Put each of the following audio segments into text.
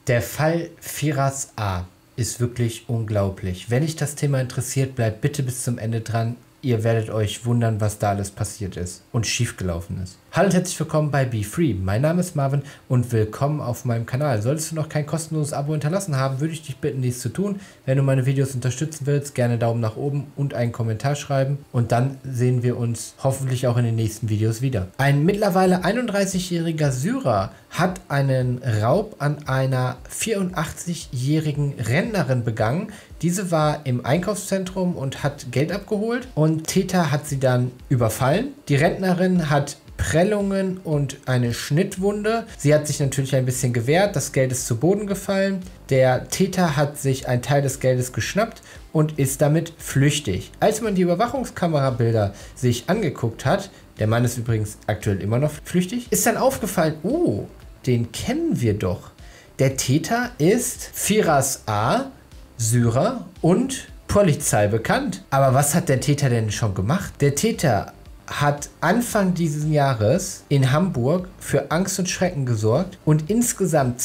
Der Fall Firas A. ist wirklich unglaublich. Wenn dich das Thema interessiert, bleibt bitte bis zum Ende dran. Ihr werdet euch wundern, was da alles passiert ist und schiefgelaufen ist. Hallo und herzlich willkommen bei BeFree. Mein Name ist Marvin und willkommen auf meinem Kanal. Solltest du noch kein kostenloses Abo hinterlassen haben, würde ich dich bitten, dies zu tun. Wenn du meine Videos unterstützen willst, gerne Daumen nach oben und einen Kommentar schreiben. Und dann sehen wir uns hoffentlich auch in den nächsten Videos wieder. Ein mittlerweile 31-jähriger Syrer hat einen Raub an einer 84-jährigen Rentnerin begangen. Diese war im Einkaufszentrum und hat Geld abgeholt und Täter hat sie dann überfallen. Die Rentnerin hat Prellungen und eine Schnittwunde. Sie hat sich natürlich ein bisschen gewehrt, das Geld ist zu Boden gefallen. Der Täter hat sich einen Teil des Geldes geschnappt und ist damit flüchtig. Als man die Überwachungskamerabilder sich angeguckt hat, der Mann ist übrigens aktuell immer noch flüchtig, ist dann aufgefallen, oh, den kennen wir doch. Der Täter ist Firas A., Syrer und Polizei bekannt. Aber was hat der Täter denn schon gemacht? Der Täter hat Anfang dieses Jahres in Hamburg für Angst und Schrecken gesorgt und insgesamt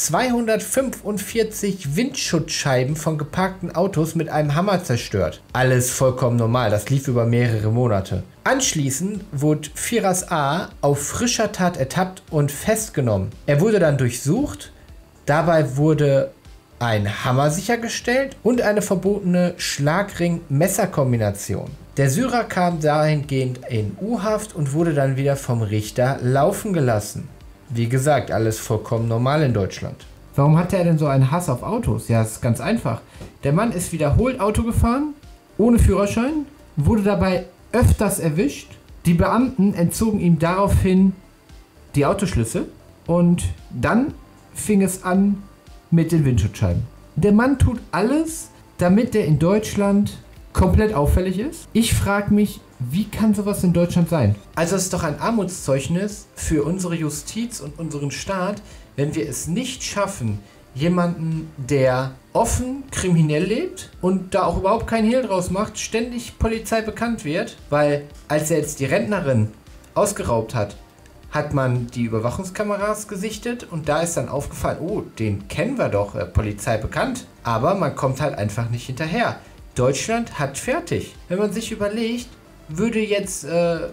245 Windschutzscheiben von geparkten Autos mit einem Hammer zerstört. Alles vollkommen normal, das lief über mehrere Monate. Anschließend wurde Firas A. auf frischer Tat ertappt und festgenommen. Er wurde dann durchsucht, dabei wurde ein Hammer sichergestellt und eine verbotene Schlagring-Messer-Kombination. Der Syrer kam dahingehend in U-Haft und wurde dann wieder vom Richter laufen gelassen. Wie gesagt, alles vollkommen normal in Deutschland. Warum hatte er denn so einen Hass auf Autos? Ja, es ist ganz einfach. Der Mann ist wiederholt Auto gefahren, ohne Führerschein, wurde dabei öfters erwischt. Die Beamten entzogen ihm daraufhin die Autoschlüssel und dann fing es an mit den Windschutzscheiben. Der Mann tut alles, damit er in Deutschland komplett auffällig ist. Ich frage mich, wie kann sowas in Deutschland sein? Also es ist doch ein Armutszeugnis für unsere Justiz und unseren Staat, wenn wir es nicht schaffen, jemanden, der offen kriminell lebt und da auch überhaupt keinen Hehl draus macht, ständig Polizei bekannt wird, weil als er jetzt die Rentnerin ausgeraubt hat, hat man die Überwachungskameras gesichtet und da ist dann aufgefallen, oh, den kennen wir doch, Polizei bekannt. Aber man kommt halt einfach nicht hinterher. Deutschland hat fertig. Wenn man sich überlegt, würde jetzt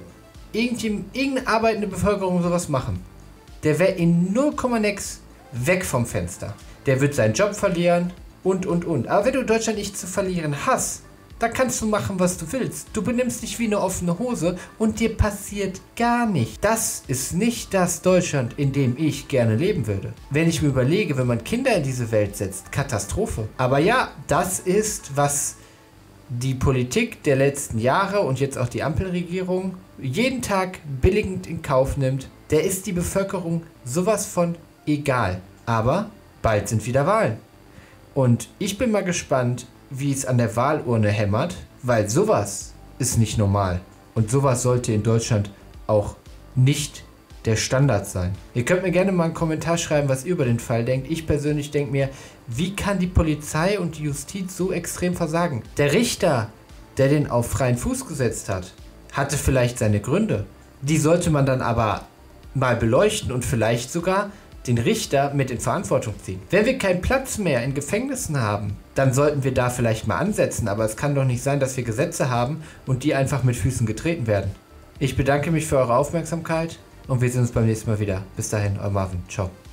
irgendeine arbeitende Bevölkerung sowas machen, der wäre in 0, nix weg vom Fenster. Der wird seinen Job verlieren und. Aber wenn du Deutschland nicht zu verlieren hast, da kannst du machen, was du willst. Du benimmst dich wie eine offene Hose und dir passiert gar nichts. Das ist nicht das Deutschland, in dem ich gerne leben würde. Wenn ich mir überlege, wenn man Kinder in diese Welt setzt, Katastrophe. Aber ja, das ist, was die Politik der letzten Jahre und jetzt auch die Ampelregierung jeden Tag billigend in Kauf nimmt. Der ist die Bevölkerung sowas von egal. Aber bald sind wieder Wahlen. Und ich bin mal gespannt, wie es an der Wahlurne hämmert, weil sowas ist nicht normal. Und sowas sollte in Deutschland auch nicht der Standard sein. Ihr könnt mir gerne mal einen Kommentar schreiben, was ihr über den Fall denkt. Ich persönlich denke mir, wie kann die Polizei und die Justiz so extrem versagen? Der Richter, der den auf freien Fuß gesetzt hat, hatte vielleicht seine Gründe. Die sollte man dann aber mal beleuchten und vielleicht sogar den Richter mit in Verantwortung ziehen. Wenn wir keinen Platz mehr in Gefängnissen haben, dann sollten wir da vielleicht mal ansetzen, aber es kann doch nicht sein, dass wir Gesetze haben und die einfach mit Füßen getreten werden. Ich bedanke mich für eure Aufmerksamkeit und wir sehen uns beim nächsten Mal wieder. Bis dahin, euer Marvin. Ciao.